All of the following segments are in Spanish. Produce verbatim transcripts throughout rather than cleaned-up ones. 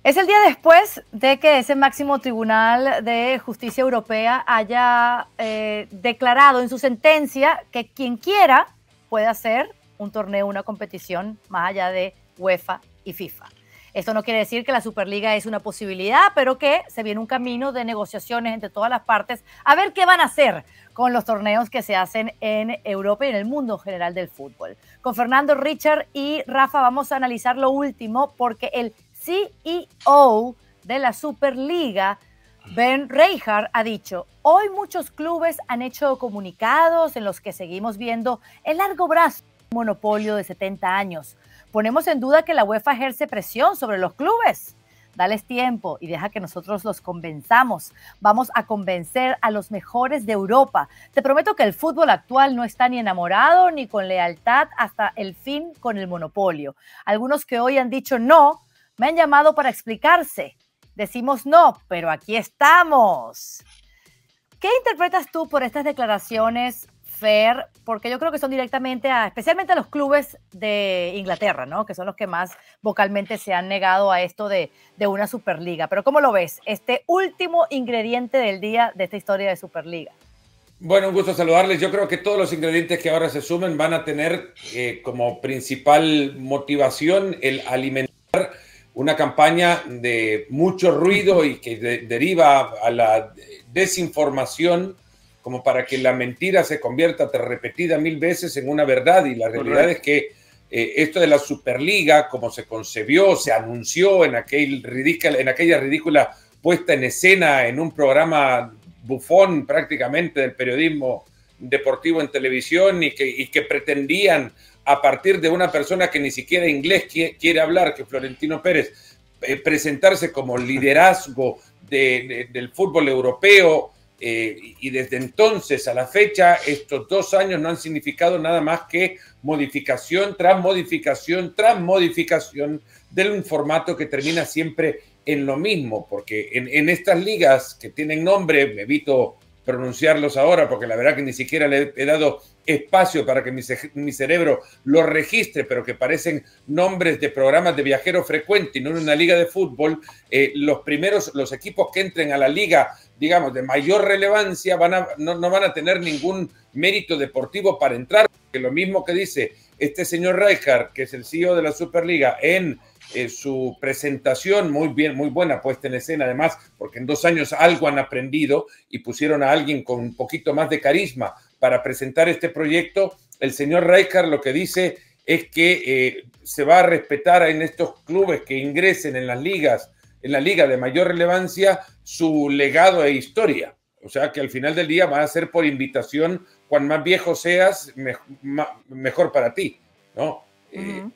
Es el día después de que ese máximo tribunal de justicia europea haya eh, declarado en su sentencia que quien quiera puede hacer un torneo, una competición más allá de UEFA y FIFA. Esto no quiere decir que la Superliga es una posibilidad, pero que se viene un camino de negociaciones entre todas las partes a ver qué van a hacer con los torneos que se hacen en Europa y en el mundo general del fútbol. Con Fernando, Richard y Rafa vamos a analizar lo último porque el C E O de la Superliga, Ben Reijard, ha dicho: hoy muchos clubes han hecho comunicados en los que seguimos viendo el largo brazo de un monopolio de setenta años. Ponemos en duda que la UEFA ejerce presión sobre los clubes. Dales tiempo y deja que nosotros los convenzamos. Vamos a convencer a los mejores de Europa. Te prometo que el fútbol actual no está ni enamorado ni con lealtad hasta el fin con el monopolio. Algunos que hoy han dicho no me han llamado para explicarse. Decimos no, pero aquí estamos. ¿Qué interpretas tú por estas declaraciones, Fer? Porque yo creo que son directamente a, especialmente a los clubes de Inglaterra, ¿no? Que son los que más vocalmente se han negado a esto de, de una Superliga. Pero ¿cómo lo ves? Este último ingrediente del día de esta historia de Superliga. Bueno, un gusto saludarles. Yo creo que todos los ingredientes que ahora se sumen van a tener eh, como principal motivación el alimentar una campaña de mucho ruido y que de, deriva a la desinformación, como para que la mentira se convierta repetida mil veces en una verdad. Y la realidad Correcto. es que eh, esto de la Superliga, como se concebió, se anunció en, aquel ridícula, en aquella ridícula puesta en escena en un programa bufón prácticamente del periodismo deportivo en televisión y que, y que pretendían, a partir de una persona que ni siquiera inglés quiere, quiere hablar, que Florentino Pérez, eh, presentarse como liderazgo de, de, del fútbol europeo, eh, y desde entonces a la fecha estos dos años no han significado nada más que modificación tras modificación tras modificación de un formato que termina siempre en lo mismo, porque en, en estas ligas que tienen nombre, me evito pronunciarlos ahora porque la verdad que ni siquiera le he dado espacio para que mi, mi cerebro lo registre, pero que parecen nombres de programas de viajero frecuente y no en una liga de fútbol. Eh, los primeros, los equipos que entren a la liga, digamos, de mayor relevancia, van a, no, no van a tener ningún mérito deportivo para entrar, porque lo mismo que dice este señor Reijard, que es el C E O de la Superliga, en Eh, su presentación, muy bien, muy buena puesta en escena además, porque en dos años algo han aprendido y pusieron a alguien con un poquito más de carisma para presentar este proyecto. El señor Reijard lo que dice es que eh, se va a respetar en estos clubes que ingresen en las ligas, en la liga de mayor relevancia, su legado e historia. O sea que al final del día va a ser por invitación, cuan más viejo seas, me, ma, mejor para ti, ¿no? Uh-huh. eh,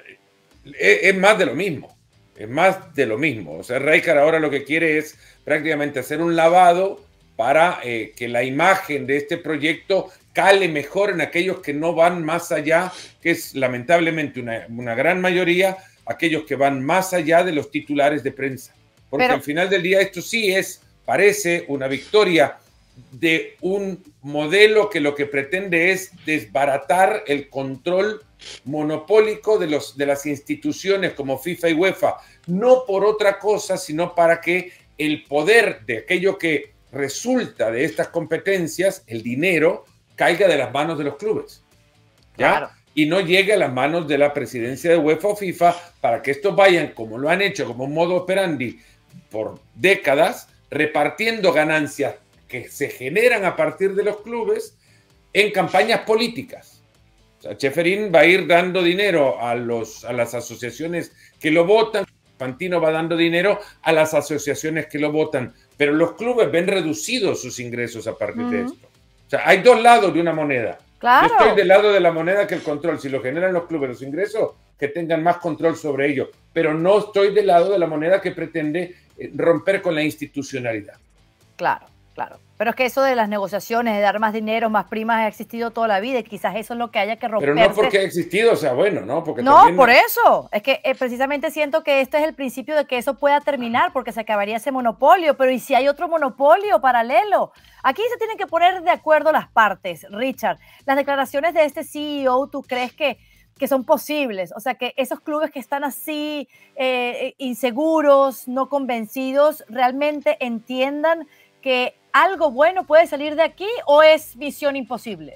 es más de lo mismo, es más de lo mismo. O sea, Reijard ahora lo que quiere es prácticamente hacer un lavado para eh, que la imagen de este proyecto cale mejor en aquellos que no van más allá, que es lamentablemente una, una gran mayoría, aquellos que van más allá de los titulares de prensa. Porque Pero... al final del día esto sí es, parece una victoria de un modelo que lo que pretende es desbaratar el control monopólico de, los, de las instituciones como FIFA y UEFA, no por otra cosa, sino para que el poder de aquello que resulta de estas competencias, el dinero, caiga de las manos de los clubes, ¿ya? Claro. Y no llegue a las manos de la presidencia de UEFA o FIFA, para que estos vayan, como lo han hecho, como un modo operandi por décadas, repartiendo ganancias que se generan a partir de los clubes en campañas políticas. O sea, Ceferin va a ir dando dinero a, los, a las asociaciones que lo votan, Fantino va dando dinero a las asociaciones que lo votan, pero los clubes ven reducidos sus ingresos a partir uh-huh. de esto. O sea, hay dos lados de una moneda. Claro. Yo estoy del lado de la moneda que el control. Si lo generan los clubes, los ingresos, que tengan más control sobre ello. Pero no estoy del lado de la moneda que pretende romper con la institucionalidad. Claro, claro. Pero es que eso de las negociaciones, de dar más dinero, más primas, ha existido toda la vida y quizás eso es lo que haya que romper. Pero no porque ha existido, o sea, bueno, ¿no? Porque no, también... por eso. Es que eh, precisamente siento que este es el principio de que eso pueda terminar, porque se acabaría ese monopolio. Pero ¿y si hay otro monopolio paralelo? Aquí se tienen que poner de acuerdo las partes, Richard. Las declaraciones de este C E O, ¿tú crees que, que son posibles. O sea, que esos clubes que están así eh, inseguros, no convencidos, realmente entiendan que algo bueno puede salir de aquí, ¿o es visión imposible?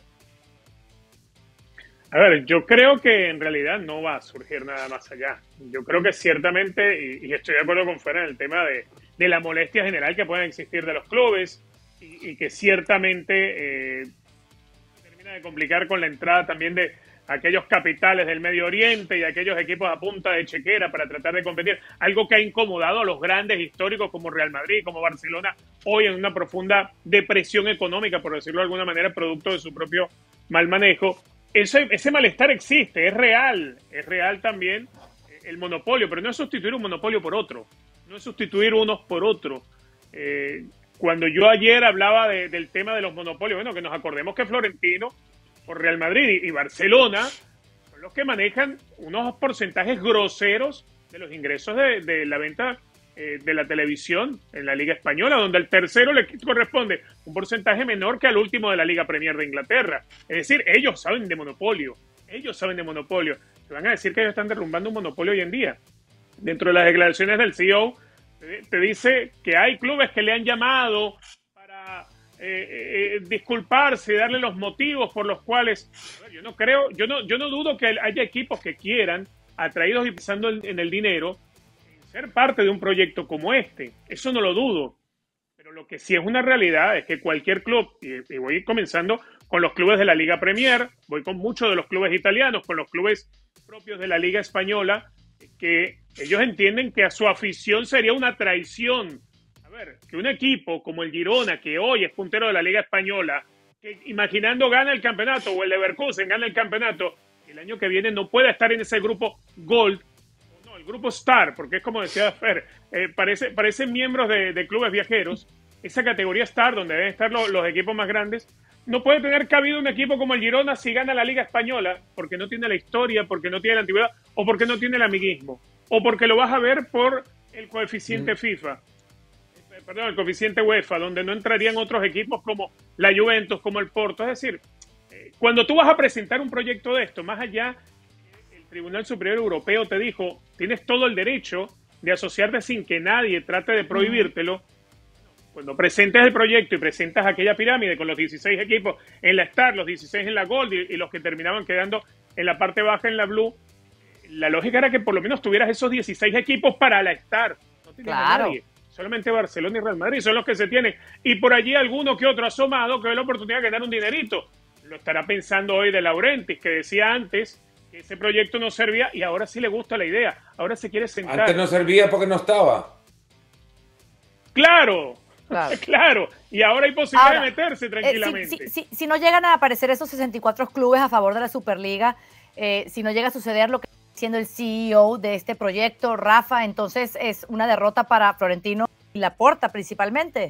A ver, yo creo que en realidad no va a surgir nada más allá. Yo creo que ciertamente, y, y estoy de acuerdo con Fuera en el tema de, de la molestia general que pueden existir de los clubes, y, y que ciertamente eh, termina de complicar con la entrada también de aquellos capitales del Medio Oriente y aquellos equipos a punta de chequera para tratar de competir. Algo que ha incomodado a los grandes históricos como Real Madrid, como Barcelona, hoy en una profunda depresión económica, por decirlo de alguna manera, producto de su propio mal manejo. Ese, ese malestar existe, es real, es real también el monopolio, pero no es sustituir un monopolio por otro, no es sustituir unos por otros. Eh, cuando yo ayer hablaba de, del tema de los monopolios, bueno, que nos acordemos que Florentino, por Real Madrid y Barcelona, son los que manejan unos porcentajes groseros de los ingresos de, de la venta eh, de la televisión en la Liga Española, donde al tercero le corresponde un porcentaje menor que al último de la Liga Premier de Inglaterra. Es decir, ellos saben de monopolio, ellos saben de monopolio. Te van a decir que ellos están derrumbando un monopolio hoy en día. Dentro de las declaraciones del C E O, te, te dice que hay clubes que le han llamado para eh, eh, disculparse y darle los motivos por los cuales... Ver, yo no creo, yo no, yo no dudo que haya equipos que quieran, atraídos y pensando en, en el dinero, ser parte de un proyecto como este. Eso no lo dudo. Pero lo que sí es una realidad es que cualquier club, y, y voy comenzando con los clubes de la Liga Premier, voy con muchos de los clubes italianos, con los clubes propios de la Liga Española, que ellos entienden que a su afición sería una traición. A ver, que un equipo como el Girona, que hoy es puntero de la Liga Española, que imaginando gana el campeonato, o el Leverkusen gana el campeonato, el año que viene no pueda estar en ese grupo Gold, no, el grupo Star, porque es como decía Fer, eh, parece, parecen miembros de, de clubes viajeros, esa categoría Star, donde deben estar los, los equipos más grandes. No puede tener cabido un equipo como el Girona si gana la Liga Española, porque no tiene la historia, porque no tiene la antigüedad, o porque no tiene el amiguismo, o porque lo vas a ver por el coeficiente mm. FIFA, eh, perdón, el coeficiente UEFA, donde no entrarían otros equipos como la Juventus, como el Porto. Es decir, eh, cuando tú vas a presentar un proyecto de esto, más allá, eh, el Tribunal Superior Europeo te dijo, tienes todo el derecho de asociarte sin que nadie trate de prohibírtelo. Mm. Cuando presentes el proyecto y presentas aquella pirámide con los dieciséis equipos en la Star, los dieciséis en la Gold y, y los que terminaban quedando en la parte baja en la Blue, la lógica era que por lo menos tuvieras esos dieciséis equipos para la Star. No tienes claro. a nadie. Solamente Barcelona y Real Madrid son los que se tienen. Y por allí alguno que otro asomado que ve la oportunidad de ganar un dinerito. Lo estará pensando hoy de Laurentiis, que decía antes que ese proyecto no servía y ahora sí le gusta la idea. Ahora se quiere sentar. Antes no servía porque no estaba. ¡Claro! Claro. Claro, y ahora hay posibilidad ahora, de meterse tranquilamente. Eh, si, si, si no llegan a aparecer esos sesenta y cuatro clubes a favor de la Superliga, eh, si no llega a suceder lo que está diciendo el C E O de este proyecto, Rafa, entonces es una derrota para Florentino y Laporta principalmente.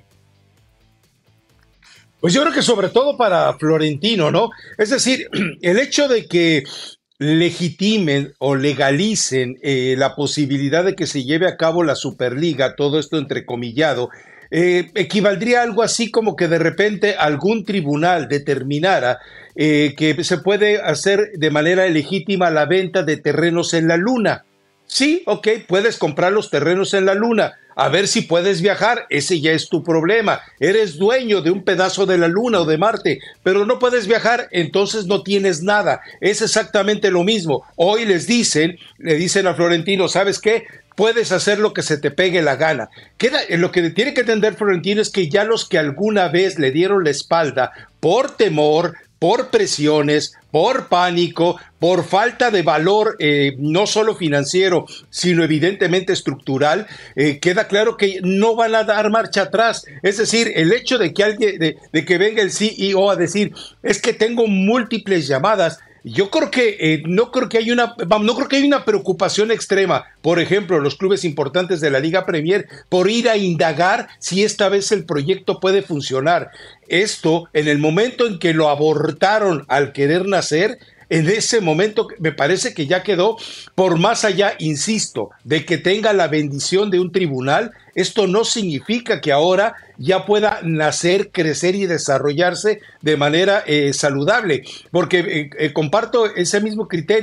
Pues yo creo que sobre todo para Florentino, ¿no? Es decir, el hecho de que legitimen o legalicen eh, la posibilidad de que se lleve a cabo la Superliga, todo esto entrecomillado, Eh, equivaldría a algo así como que de repente algún tribunal determinara eh, que se puede hacer de manera legítima la venta de terrenos en la luna. Sí, ok, puedes comprar los terrenos en la luna, a ver si puedes viajar, ese ya es tu problema. Eres dueño de un pedazo de la luna o de Marte, pero no puedes viajar, entonces no tienes nada. Es exactamente lo mismo. Hoy les dicen, le dicen a Florentino, ¿sabes qué? Puedes hacer lo que se te pegue la gana. Queda, lo que tiene que entender Florentino es que ya los que alguna vez le dieron la espalda por temor, por presiones, por pánico, por falta de valor eh, no solo financiero, sino evidentemente estructural, eh, queda claro que no van a dar marcha atrás. Es decir, el hecho de que alguien, de, de que venga el C E O a decir, es que tengo múltiples llamadas, yo creo que eh, no creo que hay una no creo que hay una preocupación extrema, por ejemplo, los clubes importantes de la Liga Premier por ir a indagar si esta vez el proyecto puede funcionar. Esto, en el momento en que lo abortaron al querer nacer, en ese momento me parece que ya quedó, por más allá, insisto, de que tenga la bendición de un tribunal, esto no significa que ahora ya pueda nacer, crecer y desarrollarse de manera eh, saludable, porque eh, eh, comparto ese mismo criterio.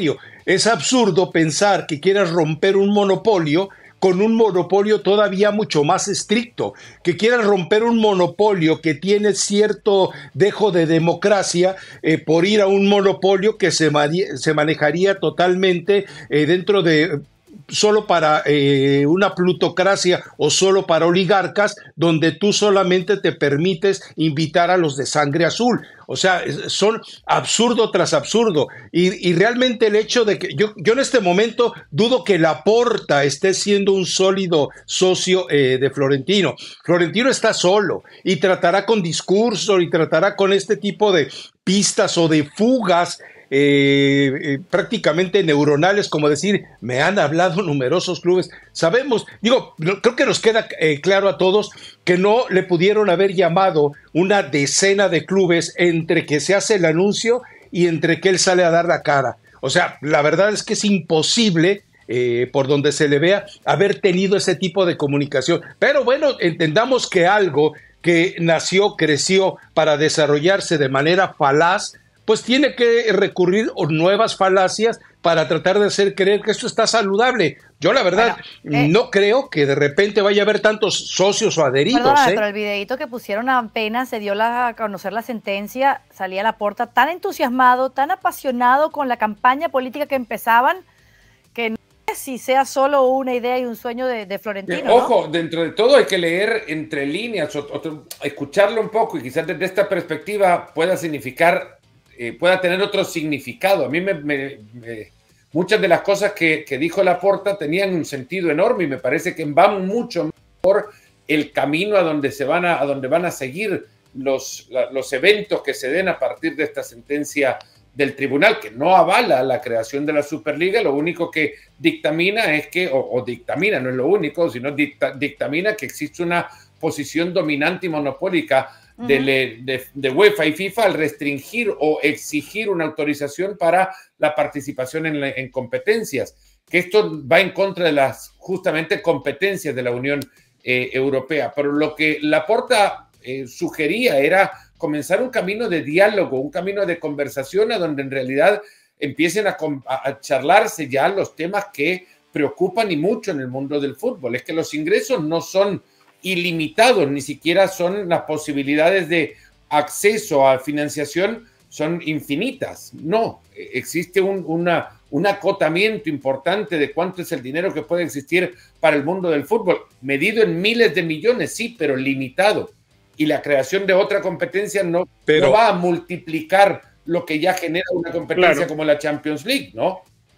es absurdo pensar que quieras romper un monopolio con un monopolio todavía mucho más estricto, que quieras romper un monopolio que tiene cierto dejo de democracia eh, por ir a un monopolio que se, se manejaría totalmente eh, dentro de solo para eh, una plutocracia o solo para oligarcas, donde tú solamente te permites invitar a los de sangre azul. O sea, son absurdo tras absurdo. Y, y realmente el hecho de que yo, yo en este momento dudo que Laporta esté siendo un sólido socio eh, de Florentino. Florentino está solo y tratará con discurso y tratará con este tipo de pistas o de fugas Eh, eh, prácticamente neuronales, como decir, me han hablado numerosos clubes. Sabemos, digo, creo que nos queda eh, claro a todos que no le pudieron haber llamado una decena de clubes entre que se hace el anuncio y entre que él sale a dar la cara. O sea, la verdad es que es imposible, eh, por donde se le vea, haber tenido ese tipo de comunicación. Pero bueno, entendamos que algo que nació, creció para desarrollarse de manera falaz, pues tiene que recurrir a nuevas falacias para tratar de hacer creer que esto está saludable. Yo la verdad bueno, eh, no creo que de repente vaya a haber tantos socios o adheridos. Perdona, ¿eh? Pero el videíto que pusieron apenas se dio la, a conocer la sentencia, salía Laporta tan entusiasmado, tan apasionado con la campaña política que empezaban, que no sé si sea solo una idea y un sueño de, de Florentino. Eh, ojo, ¿no? dentro de todo hay que leer entre líneas, o, o, escucharlo un poco y quizás desde esta perspectiva pueda significar Eh, pueda tener otro significado. A mí me, me, me, muchas de las cosas que, que dijo Laporta tenían un sentido enorme y me parece que van mucho por el camino a donde se van a, a donde van a seguir los, la, los eventos que se den a partir de esta sentencia del tribunal, que no avala la creación de la Superliga. Lo único que dictamina es que, o, o dictamina, no es lo único, sino dicta, dictamina que existe una posición dominante y monopólica De, de, de UEFA y FIFA al restringir o exigir una autorización para la participación en, la, en competencias, que esto va en contra de las justamente competencias de la Unión eh, Europea. Pero lo que Laporta eh, sugería era comenzar un camino de diálogo, un camino de conversación a donde en realidad empiecen a, a charlarse ya los temas que preocupan y mucho en el mundo del fútbol. Es que los ingresos no son ilimitados, ni siquiera son las posibilidades de acceso a financiación son infinitas. No, existe un, una, un acotamiento importante de cuánto es el dinero que puede existir para el mundo del fútbol, medido en miles de millones, sí, pero limitado. Y la creación de otra competencia no, pero, no va a multiplicar lo que ya genera una competencia claro. como la Champions League, ¿no?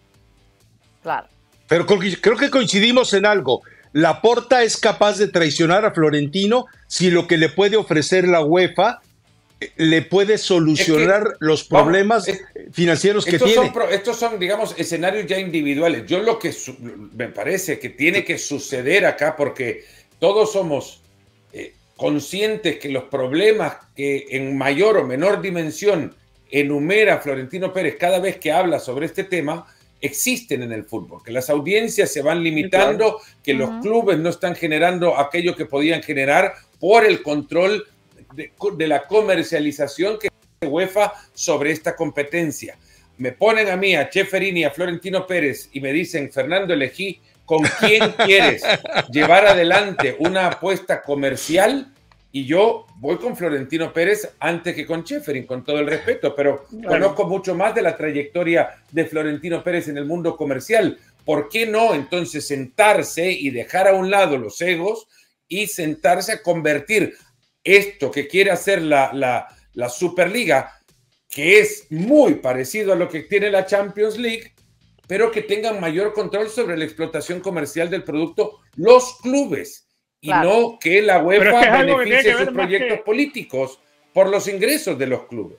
Claro. Pero creo que coincidimos en algo. Laporta es capaz de traicionar a Florentino si lo que le puede ofrecer la UEFA le puede solucionar es que, los problemas vamos, es, financieros que estos tiene. Son, estos son, digamos, escenarios ya individuales. Yo lo que su, me parece que tiene que suceder acá, porque todos somos eh, conscientes que los problemas que en mayor o menor dimensión enumera Florentino Pérez cada vez que habla sobre este tema, existen en el fútbol, que las audiencias se van limitando, claro. que uh-huh. los clubes no están generando aquello que podían generar por el control de, de la comercialización que tiene UEFA sobre esta competencia. Me ponen a mí, a Ceferin y a Florentino Pérez y me dicen, Fernando, elegí con quién quieres llevar adelante una apuesta comercial, y yo voy con Florentino Pérez antes que con Ceferin, con todo el respeto, pero claro. conozco mucho más de la trayectoria de Florentino Pérez en el mundo comercial. ¿Por qué no entonces sentarse y dejar a un lado los egos y sentarse a convertir esto que quiere hacer la, la, la Superliga, que es muy parecido a lo que tiene la Champions League, pero que tengan mayor control sobre la explotación comercial del producto los clubes? Y claro. no que la UEFA es que beneficie sus proyectos que... políticos por los ingresos de los clubes.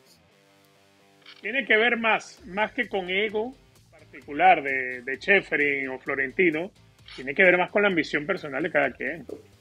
Tiene que ver más, más que con ego particular de, de Ceferin o Florentino, tiene que ver más con la ambición personal de cada quien.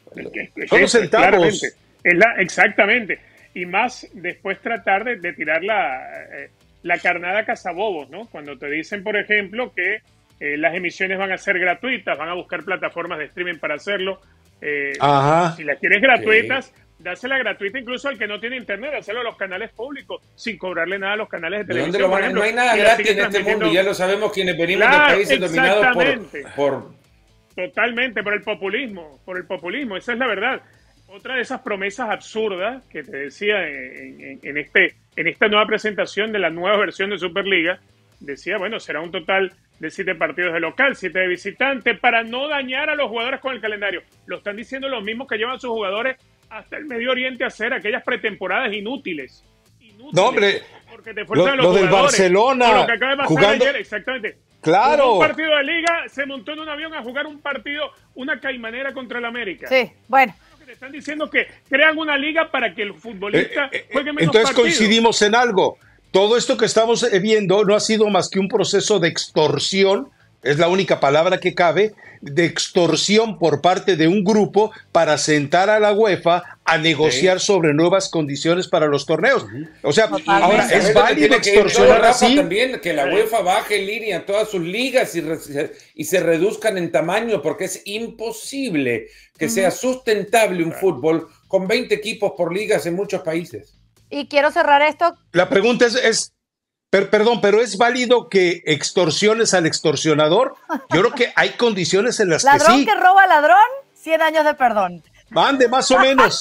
Son centavos. Es la, exactamente. Y más después tratar de, de tirar la, eh, la carnada a cazabobos, ¿no? Cuando te dicen, por ejemplo, que eh, las emisiones van a ser gratuitas, van a buscar plataformas de streaming para hacerlo. Eh, si las quieres gratuitas, sí. dásela gratuita incluso al que no tiene internet, dáselo a los canales públicos, sin cobrarle nada a los canales de ¿De televisión. dónde lo van? Ejemplo, no hay nada gratis en este mundo, ya lo sabemos quienes venimos claro, de países dominados por, por... Totalmente, por el populismo, por el populismo, esa es la verdad. Otra de esas promesas absurdas que te decía en, en, en, este, en esta nueva presentación de la nueva versión de Superliga, decía, bueno, será un total de siete partidos de local, siete de visitante, para no dañar a los jugadores con el calendario. Lo están diciendo los mismos que llevan sus jugadores hasta el Medio Oriente a hacer aquellas pretemporadas inútiles. inútiles no, hombre, porque te fuerzan lo, los lo del Barcelona, lo que acaba de pasar jugando... ayer, exactamente. Claro. Un partido de liga, se montó en un avión a jugar un partido, una caimanera contra el América. Sí, bueno. Te están diciendo que crean una liga para que el futbolista eh, eh, juegue menos Entonces partidos. coincidimos en algo. Todo esto que estamos viendo no ha sido más que un proceso de extorsión, es la única palabra que cabe, de extorsión por parte de un grupo para sentar a la UEFA a negociar sí. sobre nuevas condiciones para los torneos. Uh-huh. O sea, Totalmente. ahora es válido extorsionar así. También que la UEFA baje en línea todas sus ligas y, re y se reduzcan en tamaño, porque es imposible que uh-huh. sea sustentable un fútbol con veinte equipos por ligas en muchos países. Y quiero cerrar esto. La pregunta es, es per, perdón, pero ¿es válido que extorsiones al extorsionador? Yo creo que hay condiciones en las ladrón que sí. Ladrón que roba a ladrón, cien años de perdón. Mande, más o menos.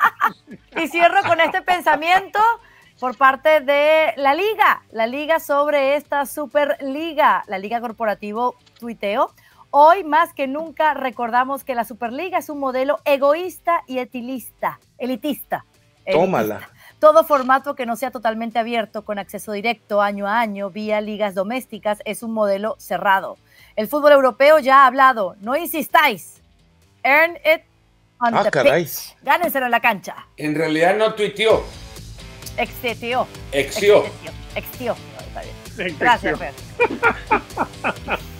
Y cierro con este pensamiento por parte de la Liga, la Liga sobre esta Superliga, la Liga Corporativo tuiteó. Hoy más que nunca recordamos que la Superliga es un modelo egoísta y etilista, elitista. elitista. Tómala. Todo formato que no sea totalmente abierto, con acceso directo año a año, vía ligas domésticas, es un modelo cerrado. El fútbol europeo ya ha hablado, no insistáis. Earn it on ah, the caray. pitch. Gánenselo en la cancha. En realidad no tuiteó. Extió. Extió. Extió. Extió. No, está bien. Gracias, Fer.